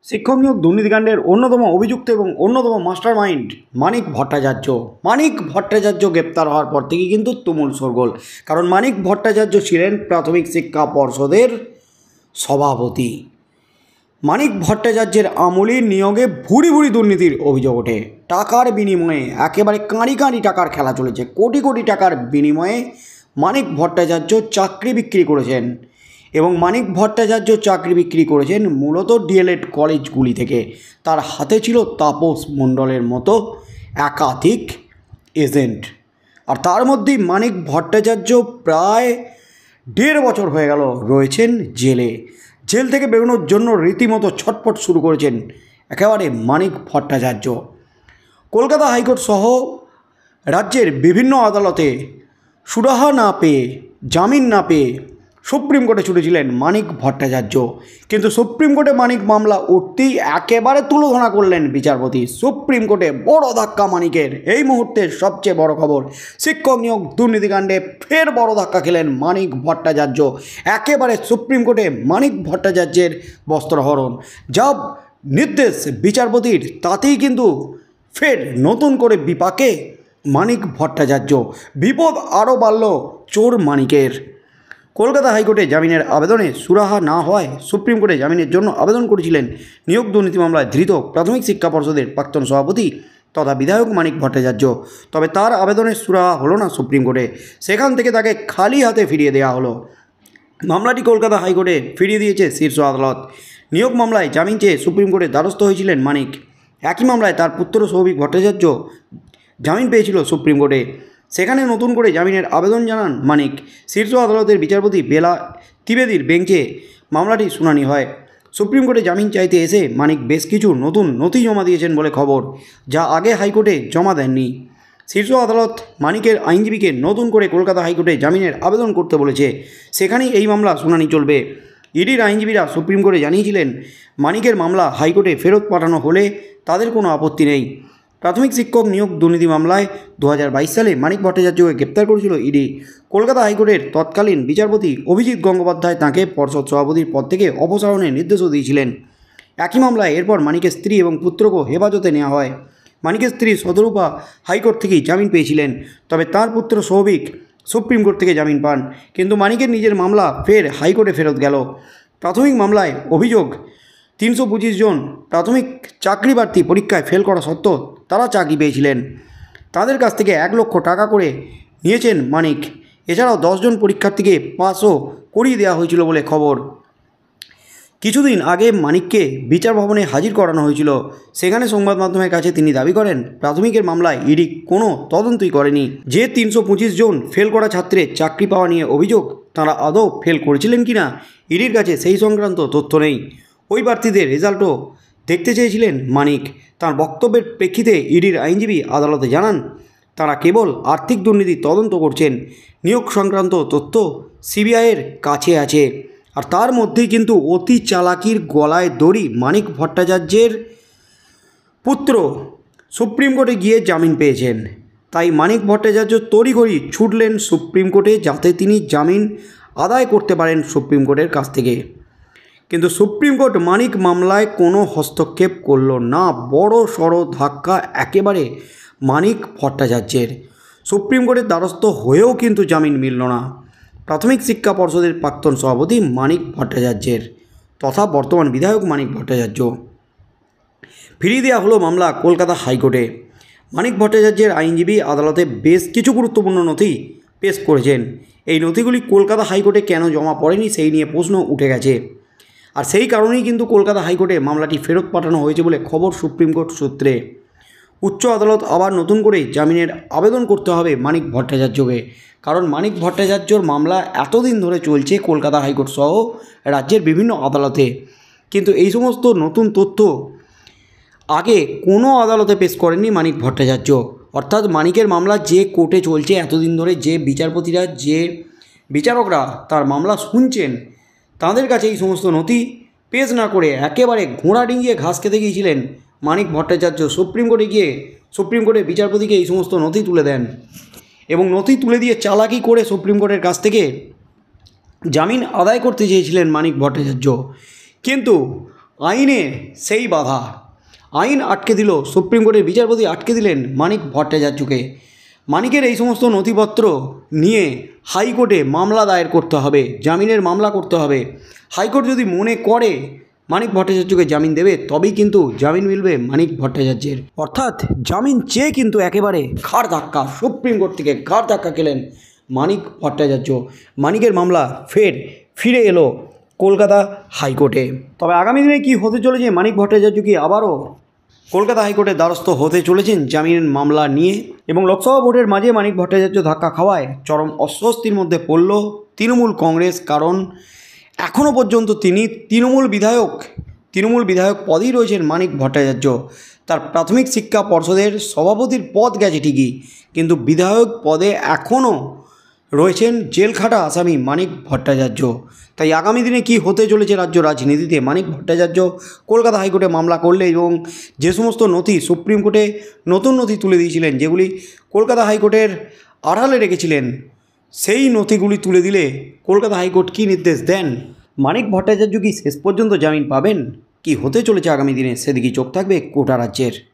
শিক্ষক নিয়োগ দুর্নীতিকাণ্ডের অন্যতম অভিযুক্ত এবং অন্যতম মাস্টারমাইন্ড মানিক ভট্টাচার্য। মানিক ভট্টাচার্য গ্রেপ্তার হওয়ার পর থেকে কিন্তু তুমুল শোরগোল, কারণ মানিক ভট্টাচার্য ছিলেন প্রাথমিক শিক্ষা পর্ষদের সভাপতি। মানিক ভট্টাচার্যের আমলে নিয়োগে ভুরি ভুরি দুর্নীতির অভিযোগ ওঠে। টাকার বিনিময়ে একেবারে কাঁড়ি কাঁড়ি টাকার খেলা চলেছে। কোটি কোটি টাকার বিনিময়ে মানিক ভট্টাচার্য চাকরি বিক্রি করেছেন, এবং মানিক ভট্টাচার্য চাকরি বিক্রি করেছেন মূলত ডিএলএড কলেজগুলি থেকে। তার হাতে ছিল তাপস মণ্ডলের মতো একাধিক এজেন্ট, আর তার মধ্যেই মানিক ভট্টাচার্য প্রায় 1.5 বছর হয়ে গেল রয়েছেন জেলে। জেল থেকে বেরোনোর জন্য রীতিমতো ছটফট শুরু করেছেন একেবারে মানিক ভট্টাচার্য। কলকাতা হাইকোর্ট সহ রাজ্যের বিভিন্ন আদালতে সুরাহা না পেয়ে, জামিন না পেয়ে সুপ্রিম কোর্টে ছুটেছিলেন মানিক ভট্টাচার্য, কিন্তু সুপ্রিম কোর্টে মানিক মামলা উঠতেই একেবারে তুলোধনা করলেন বিচারপতি। সুপ্রিম কোর্টে বড় ধাক্কা মানিকের। এই মুহূর্তের সবচেয়ে বড় খবর, শিক্ষক নিয়োগ দুর্নীতিকাণ্ডে ফের বড় ধাক্কা খেলেন মানিক ভট্টাচার্য। একেবারে সুপ্রিম কোর্টে মানিক ভট্টাচার্যের বস্ত্রহরণ, যা নির্দেশ বিচারপতির, তাতেই কিন্তু ফের নতুন করে বিপাকে মানিক ভট্টাচার্য। বিপদ আরও বাড়ল চোর মানিকের। কলকাতা হাইকোর্টে জামিনের আবেদনে সুরাহা না হওয়ায় সুপ্রিম কোর্টে জামিনের জন্য আবেদন করেছিলেন নিয়োগ দুর্নীতি মামলায় ধৃত প্রাথমিক শিক্ষা পর্ষদের প্রাক্তন সভাপতি তথা বিধায়ক মানিক ভট্টাচার্য। তবে তার আবেদনের সুরাহা হলো না সুপ্রিম কোর্টে। সেখান থেকে তাকে খালি হাতে ফিরিয়ে দেওয়া হলো। মামলাটি কলকাতা হাইকোর্টে ফিরিয়ে দিয়েছে শীর্ষ আদালত। নিয়োগ মামলায় জামিন চেয়ে সুপ্রিম কোর্টের দ্বারস্থ হয়েছিলেন মানিক। একই মামলায় তার পুত্র সৌভিক ভট্টাচার্য জামিন পেয়েছিল সুপ্রিম কোর্টে। সেখানে নতুন করে জামিনের আবেদন জানান মানিক। শীর্ষ আদালতের বিচারপতি বেলা ত্রিবেদীর বেঞ্চে মামলাটি শুনানি হয়। সুপ্রিম কোর্টে জামিন চাইতে এসে মানিক বেশ কিছু নতুন নথি জমা দিয়েছেন বলে খবর, যা আগে হাইকোর্টে জমা দেননি। শীর্ষ আদালত মানিকের আইনজীবীকে নতুন করে কলকাতা হাইকোর্টে জামিনের আবেদন করতে বলেছে। সেখানেই এই মামলা শুনানি চলবে। ইডির আইনজীবীরা সুপ্রিম কোর্টে জানিয়েছিলেন, মানিকের মামলা হাইকোর্টে ফেরত পাঠানো হলে তাদের কোনো আপত্তি নেই। প্রাথমিক শিক্ষক নিয়োগ দুর্নীতি মামলায় 2022 সালে মানিক ভট্টাচার্যকে গ্রেপ্তার করেছিল ইডি। কলকাতা হাইকোর্টের তৎকালীন বিচারপতি অভিজিৎ গঙ্গোপাধ্যায় তাঁকে পর্ষদ সভাপতির পদ থেকে অপসারণের নির্দেশও দিয়েছিলেন। একই মামলায় এরপর মানিকের স্ত্রী এবং পুত্রকেও হেফাজতে নেওয়া হয়। মানিকের স্ত্রী শতরূপা হাইকোর্ট থেকেই জামিন পেয়েছিলেন, তবে তার পুত্র সৌভিক সুপ্রিম কোর্ট থেকে জামিন পান। কিন্তু মানিকের নিজের মামলা ফের হাইকোর্টে ফেরত গেল। প্রাথমিক মামলায় অভিযোগ, 325 জন প্রাথমিক চাকরি প্রার্থী পরীক্ষায় ফেল করা সত্ত্বেও তারা চাকরি পেয়েছিলেন। তাদের কাছ থেকে 1 লক্ষ টাকা করে নিয়েছেন মানিক। এছাড়াও 10 জন পরীক্ষার্থীকে পাসও করিয়ে দেওয়া হয়েছিল বলে খবর। কিছুদিন আগে মানিককে বিচার ভবনে হাজির করানো হয়েছিল। সেখানে সংবাদ মাধ্যমের কাছে তিনি দাবি করেন, প্রাথমিকের মামলায় ইডি কোনো তদন্তই করেনি। যে 325 জন ফেল করা ছাত্রের চাকরি পাওয়া নিয়ে অভিযোগ, তারা আদৌ ফেল করেছিলেন কিনা ইডির কাছে সেই সংক্রান্ত তথ্য নেই। ওই প্রার্থীদের রেজাল্টও দেখতে চেয়েছিলেন মানিক। তার বক্তব্যের প্রেক্ষিতে ইডির আইনজীবী আদালতে জানান, তারা কেবল আর্থিক দুর্নীতির তদন্ত করছেন। নিয়োগ সংক্রান্ত তথ্য সিবিআইয়ের কাছে আছে। আর তার মধ্যেই কিন্তু অতি চালাকির গলায় দড়ি মানিক ভট্টাচার্যের পুত্র সুপ্রিম কোর্টে গিয়ে জামিন পেয়েছেন। তাই মানিক ভট্টাচার্য তড়িঘড়ি ছুটলেন সুপ্রিম কোর্টে, যাতে তিনি জামিন আদায় করতে পারেন সুপ্রিম কোর্টের কাছ থেকে। কিন্তু সুপ্রিম কোর্ট মানিক মামলায় কোনো হস্তক্ষেপ করল না। বড় সড় ধাক্কা একেবারে মানিক ভট্টাচার্যের। সুপ্রিম কোর্টের দ্বারস্থ হয়েও কিন্তু জামিন মিলল না প্রাথমিক শিক্ষা পর্ষদের প্রাক্তন সভাপতি মানিক ভট্টাচার্যের তথা বর্তমান বিধায়ক মানিক ভট্টাচার্য। ফিরিয়ে দেওয়া হলো মামলা কলকাতা হাইকোর্টে। মানিক ভট্টাচার্যের আইনজীবী আদালতে বেশ কিছু গুরুত্বপূর্ণ নথি পেশ করেছেন। এই নথিগুলি কলকাতা হাইকোর্টে কেন জমা পড়েনি সেই নিয়ে প্রশ্ন উঠে গেছে। আর সেই কারণেই কিন্তু কলকাতা হাইকোর্টে মামলাটি ফেরত পাঠানো হয়েছে বলে খবর সুপ্রিম কোর্ট সূত্রে। উচ্চ আদালত আবার নতুন করে জামিনের আবেদন করতে হবে মানিক ভট্টাচার্যকে, কারণ মানিক ভট্টাচার্যর মামলা এতদিন ধরে চলছে কলকাতা হাইকোর্ট সহ রাজ্যের বিভিন্ন আদালতে। কিন্তু এই সমস্ত নতুন তথ্য আগে কোনো আদালতে পেশ করেননি মানিক ভট্টাচার্য। অর্থাৎ মানিকের মামলা যে কোর্টে চলছে এতদিন ধরে, যে বিচারপতিরা, যে বিচারকরা তার মামলা শুনছেন, তাদের কাছে এই সমস্ত নথি পেশ না করে একেবারে ঘোড়া ডিঙিয়ে ঘাস খেতে গিয়েছিলেন মানিক ভট্টাচার্য। সুপ্রিম কোর্টে গিয়ে সুপ্রিম কোর্টের বিচারপতিকে এই সমস্ত নথি তুলে দেন, এবং নথি তুলে দিয়ে চালাকি করে সুপ্রিম কোর্টের কাছ থেকে জামিন আদায় করতে চেয়েছিলেন মানিক ভট্টাচার্য। কিন্তু আইনে সেই বাধা, আইন আটকে দিল, সুপ্রিম কোর্টের বিচারপতি আটকে দিলেন মানিক ভট্টাচার্যকে। মানিকের এই সমস্ত নথিপত্র নিয়ে হাইকোর্টে মামলা দায়ের করতে হবে, জামিনের মামলা করতে হবে। হাইকোর্ট যদি মনে করে মানিক ভট্টাচার্যকে জামিন দেবে, তবেই কিন্তু জামিন মিলবে মানিক ভট্টাচার্যের। অর্থাৎ জামিন চেয়ে কিন্তু একেবারে ঘাড় ধাক্কা, সুপ্রিম কোর্ট থেকে ঘাড় ধাক্কা খেলেন মানিক ভট্টাচার্য। মানিকের মামলা ফিরে এলো কলকাতা হাইকোর্টে। তবে আগামী দিনে কি হতে চলেছে, মানিক ভট্টাচার্য কি আবারও কলকাতা হাইকোর্টের দ্বারস্থ হতে চলেছেন জামিনের মামলা নিয়ে? এবং লোকসভা ভোটের মাঝে মানিক ভট্টাচার্য ধাক্কা খাওয়ায় চরম অস্বস্তির মধ্যে পড়ল তৃণমূল কংগ্রেস। কারণ এখনও পর্যন্ত তিনি তৃণমূল বিধায়ক পদেই রয়েছেন মানিক ভট্টাচার্য। তার প্রাথমিক শিক্ষা পর্ষদের সভাপতির পদ গেছে ঠিকই, কিন্তু বিধায়ক পদে এখনও রয়েছেন জেলখাটা আসামি মানিক ভট্টাচার্য। তাই আগামী দিনে কি হতে চলেছে রাজ্য রাজনীতিতে, মানিক ভট্টাচার্য কলকাতা হাইকোর্টে মামলা করলে এবং যে সমস্ত নথি সুপ্রিম কোর্টে নতুন নথি তুলে দিয়েছিলেন, যেগুলি কলকাতা হাইকোর্টের আড়ালে রেখেছিলেন, সেই নথিগুলি তুলে দিলে কলকাতা হাইকোর্ট কী নির্দেশ দেন? মানিক ভট্টাচার্য কি শেষ পর্যন্ত জামিন পাবেন? কি হতে চলেছে আগামী দিনে, সেদিকে চোখ থাকবে গোটা রাজ্যের।